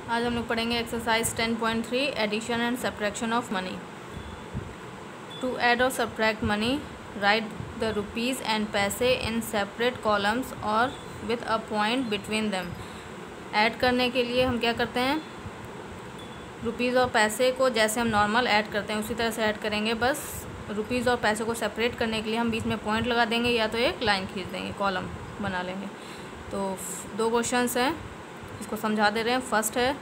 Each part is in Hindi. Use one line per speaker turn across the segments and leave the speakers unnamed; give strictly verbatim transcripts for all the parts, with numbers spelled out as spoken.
आज हम लोग पढ़ेंगे exercise ten point three addition and subtraction of money. To add और subtract money, write the rupees and paise in separate columns और with a point between them. Add करने के लिए हम क्या करते हैं, रुपीज़ और पैसे को जैसे हम नॉर्मल ऐड करते हैं उसी तरह से ऐड करेंगे। बस रुपीज़ और पैसे को सेपरेट करने के लिए हम बीच में पॉइंट लगा देंगे या तो एक लाइन खींच देंगे, कॉलम बना लेंगे। तो दो क्वेश्चंस हैं, इसको समझा दे रहे हैं। फर्स्ट है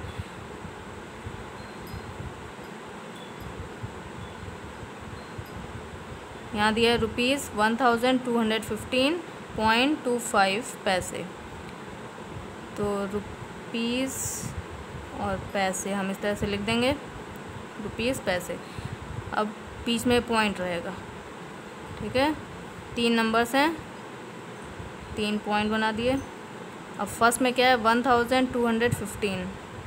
यहाँ दिया है rupees one thousand two hundred fifteen point two five पैसे। तो रुपीज़ और पैसे हम इस तरह से लिख देंगे, रुपीज़ पैसे। अब बीच में पॉइंट रहेगा, ठीक है। तीन नंबर्स हैं, तीन पॉइंट बना दिए। अब फर्स्ट में क्या है, one thousand two hundred fifteen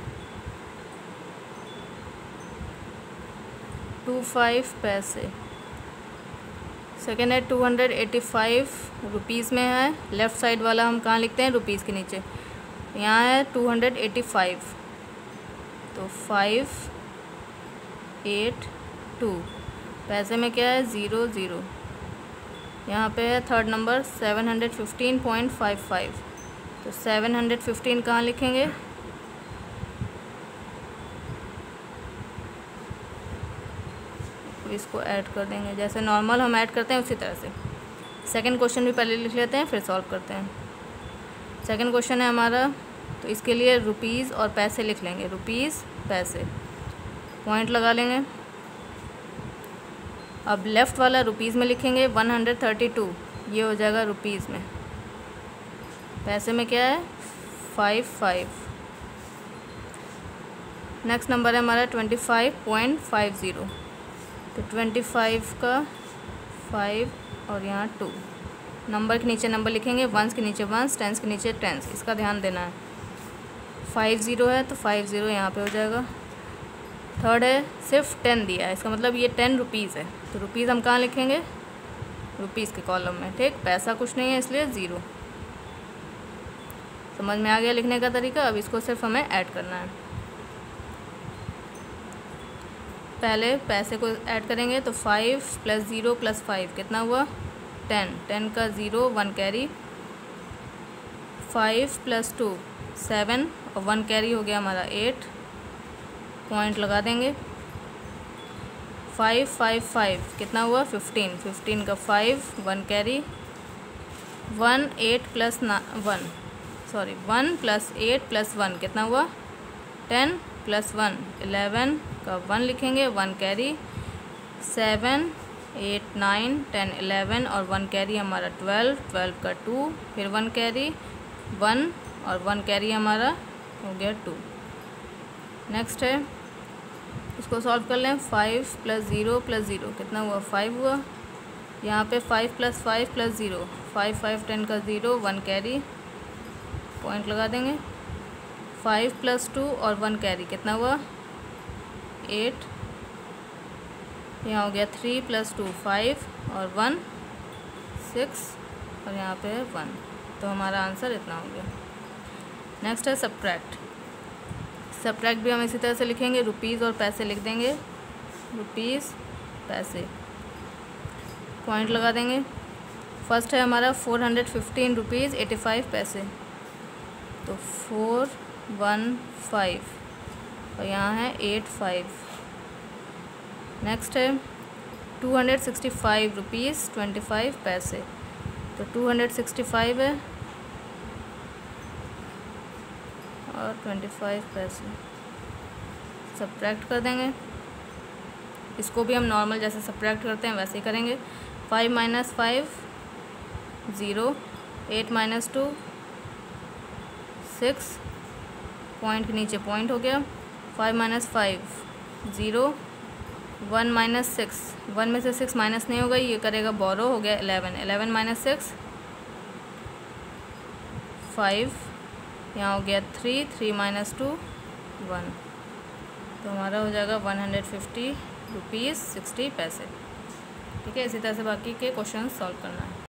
two five paise. Second है two hundred eighty five rupees में है, लेफ़्ट साइड वाला हम कहाँ लिखते हैं, रुपीज़ के नीचे। यहाँ है टू हंड्रेड एटी फाइव, तो फाइव एट टू। पैसे में क्या है, ज़ीरो ज़ीरो। यहाँ पे है third number seven hundred fifteen point five five, तो सेवन हंड्रेड फिफ्टीन कहाँ लिखेंगे, इसको ऐड कर देंगे जैसे नॉर्मल हम ऐड करते हैं उसी तरह से। सेकंड क्वेश्चन भी पहले लिख लेते हैं फिर सॉल्व करते हैं। सेकंड क्वेश्चन है हमारा, तो इसके लिए रुपीज़ और पैसे लिख लेंगे, रुपीज़ पैसे, पॉइंट लगा लेंगे। अब लेफ़्ट वाला रुपीज़ में लिखेंगे वन हंड्रेड थर्टी टू, ये हो जाएगा रुपीज़ में। पैसे में क्या है, फाइव फाइव। नेक्स्ट नंबर है हमारा twenty five point five zero, तो ट्वेंटी फाइव का फाइव और यहाँ टू। नंबर के नीचे नंबर लिखेंगे, वंस के नीचे वंस, टेंस के नीचे टेंस, इसका ध्यान देना है। फाइव ज़ीरो है तो फाइव ज़ीरो यहाँ पे हो जाएगा। थर्ड है सिर्फ टेन दिया है, इसका मतलब ये टेन रुपीज़ है, तो रुपीज़ हम कहाँ लिखेंगे, रुपीज़ के कॉलम में, ठीक। पैसा कुछ नहीं है इसलिए ज़ीरो। समझ में आ गया लिखने का तरीका। अब इसको सिर्फ हमें ऐड करना है। पहले पैसे को ऐड करेंगे, तो five plus zero plus five कितना हुआ, टेन। टेन का zero one carry, five plus two seven और वन कैरी हो गया हमारा एट, पॉइंट लगा देंगे। फाइव फाइव फाइव कितना हुआ, फिफ्टीन। फिफ्टीन का five, one carry, one eight plus ना one sorry one plus eight plus one कितना हुआ, टेन प्लस वन इलेवन का वन लिखेंगे, one carry, seven eight nine ten eleven और वन कैरी हमारा ट्वेल्व, ट्वेल्व का टू, फिर वन कैरी, वन और वन कैरी हमारा हो गया टू। नेक्स्ट है, इसको सॉल्व कर लें। Five plus zero plus zero कितना हुआ, फाइव हुआ। यहाँ पे five plus five plus zero, five five ten का ज़ीरो, वन कैरी, पॉइंट लगा देंगे। फाइव प्लस टू और वन कैरी कितना हुआ, एट। यहाँ हो गया थ्री प्लस टू फाइव और वन सिक्स और यहाँ पे है वन, तो हमारा आंसर इतना हो गया। नेक्स्ट है सब्ट्रैक्ट। सब्ट्रैक्ट भी हम इसी तरह से लिखेंगे, रुपीज़ और पैसे लिख देंगे, रुपीज़ पैसे, पॉइंट लगा देंगे। फर्स्ट है हमारा four hundred fifteen rupees eighty five पैसे, तो फोर वन फाइव और यहाँ है एट फाइव। नेक्स्ट है two hundred sixty five rupees twenty five पैसे, तो टू हंड्रेड सिक्सटी फाइव है और ट्वेंटी फाइव पैसे, सब्ट्रैक्ट कर देंगे। इसको भी हम नॉर्मल जैसे सब्ट्रैक्ट करते हैं वैसे ही करेंगे। Five minus five zero, eight minus two six, point के नीचे पॉइंट हो गया। Five minus five zero, one minus six, one में से सिक्स माइनस नहीं होगा, ये करेगा बोरो, हो गया eleven. Eleven minus six five, यहाँ हो गया three, three minus two one, तो हमारा हो जाएगा one hundred fifty rupees sixty पैसे। ठीक है, इसी तरह से बाकी के क्वेश्चन सॉल्व करना है।